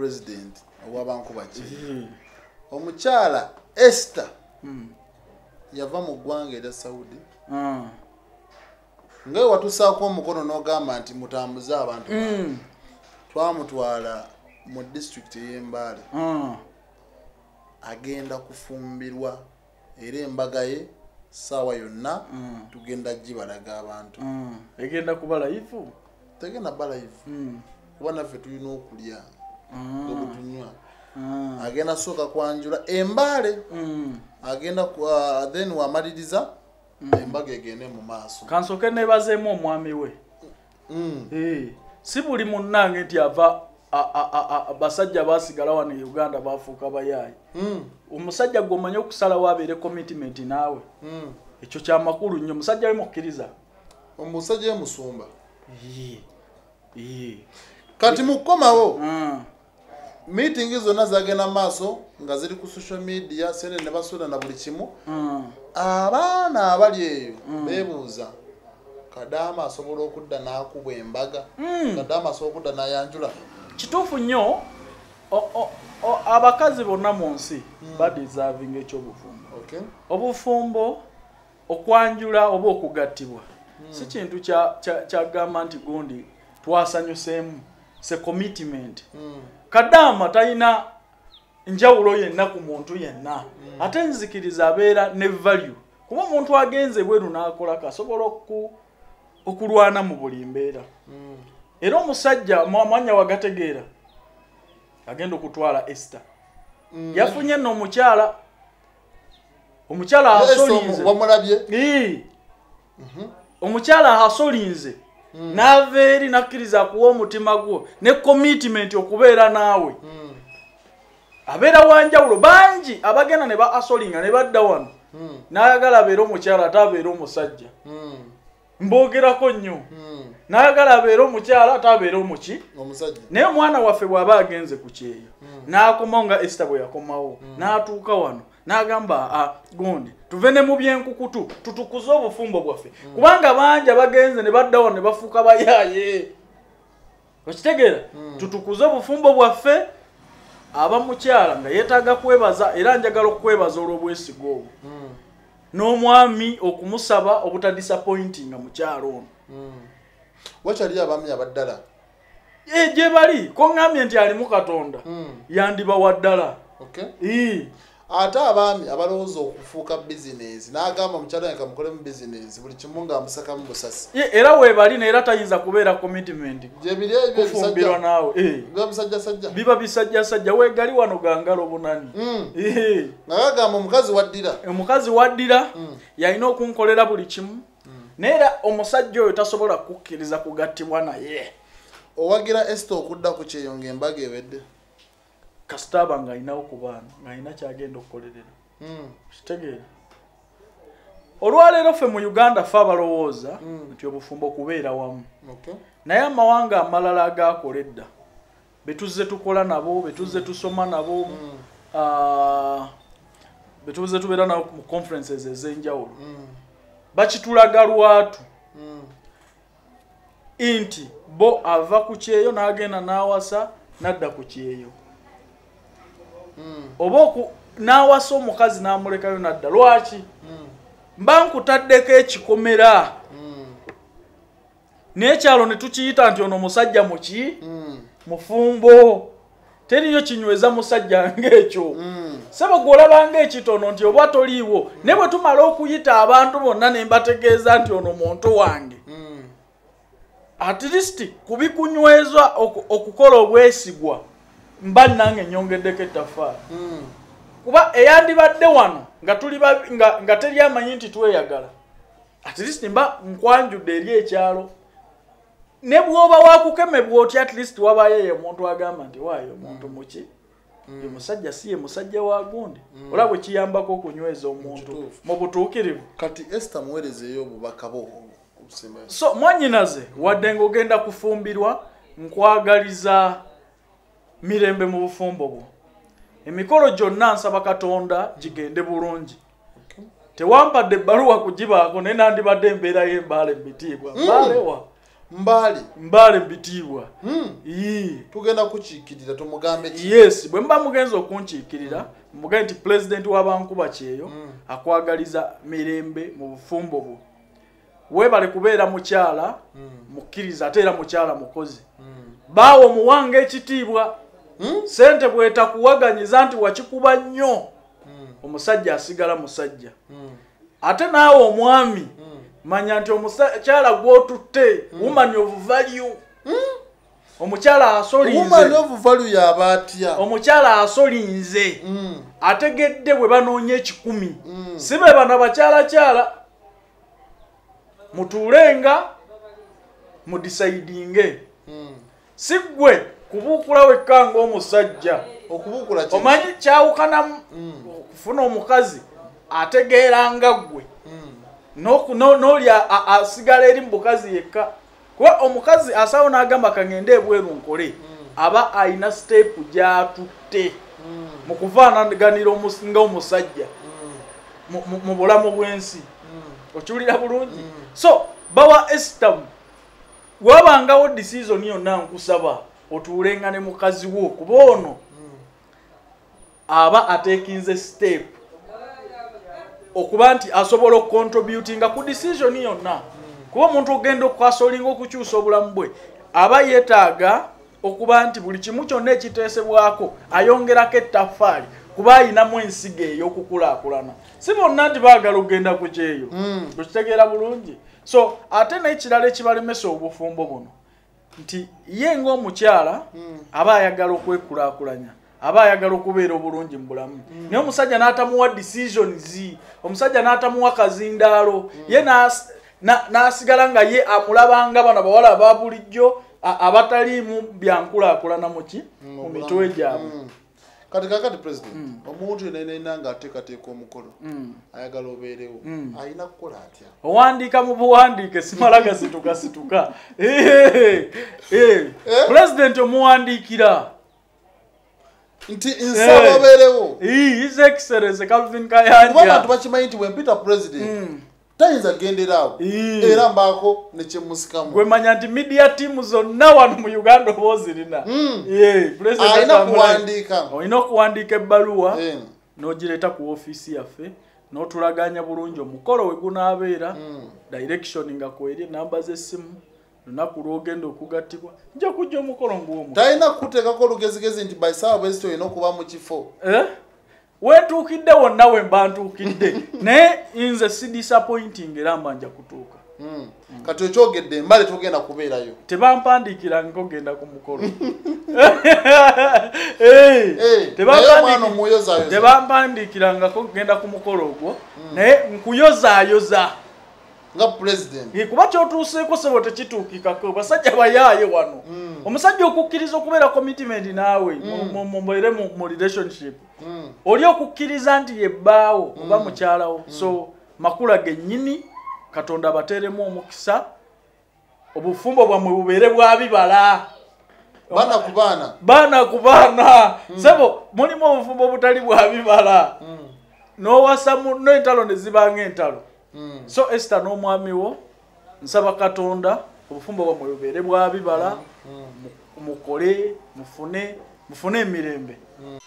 president owabankuba kiri omukyala Esther yava mu ggwanga erya Saudi ngawe watusaako omukono n'ogamba nti mutambuze abantu twamutwala mu district y'Embale agenda kufumbirwa era embaga ye sawa yonna tugenda gibalaga abantu egenda kuba live tegenda ba live kuba naffe tulina okulya obutunywa agenda soka kwanjula Embale agenda then wamaliriza embaga egende mu maaso kansoke nebazeemu omwami we si buli munnange nti ava basajja basigala wano e Uganda bafuuka bayaayi omusajja gw'omanyi okusalawo abeere commitment naawe ekyo kya makulu nnyo musajja we mukkiriza omusajja we musumba kati mukomawo meeting zonna zagenda maaso nga ziri ku social media sene ne basuula na buli kimu abaana abali eyo beebuuza Kadaama asobola okudda n'akubwa embaga Kadaama asobola okudda n'ayanjula kituufu nnyo abakazi bonna mu nsi badeservinga ekyobufumbo obufumbo okwanjula oba okugattibwa si kintu kyagamba nti gundi twasanyuseemu se commitment Kadaama talina njawulo yenna ku muntu yenna ate nzikiriza abeera ne value kuba omuntu agenze bweru n'akolako asobola okulwana mu buli mbeera era omusajja mwanya wagategeera agenda okutwala Esther yafunye nno omukyala asolinze omukyala asolinze n'ava eri nakkiriza kuwa omutima gwo ne commitment okubeera naawe abeera wanjawulo bangi abagenda ne ba asolinga ne badda wano n'ayagala abeera omukyala ate abeera omusajja mbogerako nnyo n'ayagala abeera omukyala ate abeera omusajja naye omwana waffe bw'aba agenze ku kyeyo n'akomawo nga Esther bwe yakomawo n'atuuka wano n'agamba gundi tuve ne mu byenkukutu tutukuze obufumbo bwaffe kubanga bangi abagenze ne badda wano ne bafuuka bayaaye okitegeera tutukuze obufumbo bwaffe aba mukyala nga yeetaaga kwebaza era njagala okwebaza olw'obwesigo obwo n'omwami okumusaba obutadisappointinga mukyalo ono wakyali abaami abaddala gye bali ko ngambye nti alimu Katonda yandiba waddala ate abaami abalowooza okufuuka bizinesi n'agamba omukyala yange kamukole mu bizinesi buli kimu ng'amusakamu busasi era weebali naera tayinza kubeera commitment gyebiri ebyo kufumbirwa naawe biba bisajjasajja biba bisajjasajja weegali wano gangalo bunani nga gagamba omukazi waddira yalina okunkolera buli kimu naera omusajja oyo tasobola kukkiriza kugattibwa naye owagira Esther okudda ku kyeyo ng'embaga ewedde kasitaba nga alinawo ku baana ng'alina kyagenda okukolerera kitegeera olwaleero ffe mu Uganda ffe abalowooza nti obufumbo okubeera wamu naye amawanga amalala agaakola edda betuzze tukola nabo betuzze tusoma nabo betuzze tubeera nabo mu conferences ez'enjawulo bakitulaga lwatu nti bo ava ku kyeyo n'agenda n'awasa n'adda ku kyeyo oba n'awasa omukazi n'amulekayo n'adda lwaki mba nkutaddeko ekikomera n'ekyalo ne tukiyita nti ono musajja muki mufumbo teriyo kinyweza musajja ng'ekyo sebo gw'olabanga ekitono nti oba toliiwo ne bwe tumala okuyita abantu bonna ne mbategeeza nti ono muntu wange at least kubikunyweza okukola obwesigwa mba nange nyongeddeko ettaffaali kuba eyandibadde wano nga tuli nga teri amanyi nti tweyagala at least mba nkwanjudde eri ekyalo ne bw'oba wakukemebwa oti at least wabayo ye omuntu agamba nti waayo omuntu muki ye musajja si ye musajja wa gundi olaba bwe kiyambako okunyweza omuntu mu butuukirivu kati Esther muweerezeeyo obubaka bwo so mwanyinaze wadde ng'ogenda kufumbirwa nkwagaliza mirembe mu bufumbo bwo emikolo gyonna nsaba Katonda gigende bulungi tewampadde ebbaluwa kugibaako naye nandibadde embeera y'Embale mbitiibwa Mbalewa mbale mbitibwa tugenda kukiikirira tumugambe ki yes bwe mba mugenzo okunkiikirira mugambe nti president w'abankuba kyeyo akwagaliza mirembe mu bufumbo bwo webale kubeera mukyala mukkiriza ate era mukyala mukozi baawo muwange ekitiibwa sente bwetakuwaganyiza nti wakikuba nnyo omusajja asigala musajja ate naawe omwami manya nti omukyala gwotutte woman of value omukyala asolinze woman of value yabatya omukyala asolinze ategedde bwe banoonya 10 sibe bana bakyala mutuulenga mudisaidinge sigwe kubuukula wekka ng'omusajja okubuukula omanyi kyawukana okufuna omukazi ategeera nga ggwe n'oli asigala eri mu bukazi yekka kuba omukazi asawo n'agamba kangende ebweru nkole aba ayina siteepu gy'atutte mu kufaanaganira ng'omusajja mu bulamu bw'ensi okiwulira bulungi so bawa esitamu wabangawo decision yonna nkusaba otuulenga ne mukazi wo kuba ono aba atekinze step okuba nti asobola okucontributinga ku decision yonna kuba omuntu ogenda okwasolinga okukyusa obulamu bwe aba yeetaaga okuba nti buli kimu kyonna ekiteesebwako ayongerako ettaffaali kuba ayinamu ensigo ey'okukulaakulana si bonna nti baagala okugenda ku kyeyo okitegeera bulungi so ate n'ekirala ekibalemesa obufumbo buno nti ye ng'omukyala aba ayagala okwekulaakulanya aba ayagala okubeera obulungi mu bulamu naye omusajja n'atamuwa decisions omusajja n'atamuwa kazindaalo ye n'asigala nga ye amulabanga bano bawala aba bulijjo abataliimu byankulaakulana mu mitwe gyabwe kati president omuntu yenna nga ateekateeka omukolo ayagala obeerewo alina kukola atya owandiika mu buwandiike simala gasituka president omuwandiikira nti nsaba obeerewo his excellence Calvin Kayanja kuba abantu bakimanyi nti bwempita president tayinza gendera awo era mbaako nekyemusikamu gwe manya nti media team zonna wano mu Uganda oba ozirina alina kuwandiika olina okuwandiika ebbaluwa n'ogireeta ku ofiisi yaffe n'otulaganya bulungi omukolo we gunaabeera direction nga kweri namba z'essimu lunaku lw'ogenda okugattibwa nja kujja omukolo nguwomu talina kuteekako olugezigezi nti baisaawa bweziti olina okuba mu kifo wentuukidde wonna we mba ntuukidde naye nze si disappointing era mba nja kutuuka kati okyogedde embale togenda kubeerayo tebampandiikiranga kogenda ku mukolo tebampandiikiranga kogenda ku mukolo ogwo naye nkuyozaayoza nga president kuba kyotuuseeko sebo tekituukikako basajja bayaaye wano omusajja okukkiriza okubeera commitment naawe mubeere mu relationship oli okukkiriza nti yebbaawo oba mukyalawo so makula gennyini Katonda bateremu omukisa obufumbo bwamwe bubeere bwa bibala baana ku baana sebo mulimu obufumbo butali bwa bibala n'owasa n'entalo ne zibanga entalo so Esther n'omwami wo nsaba Katonda obufumbo bwamwe bubeere bwa bibala mukole mufune emirembe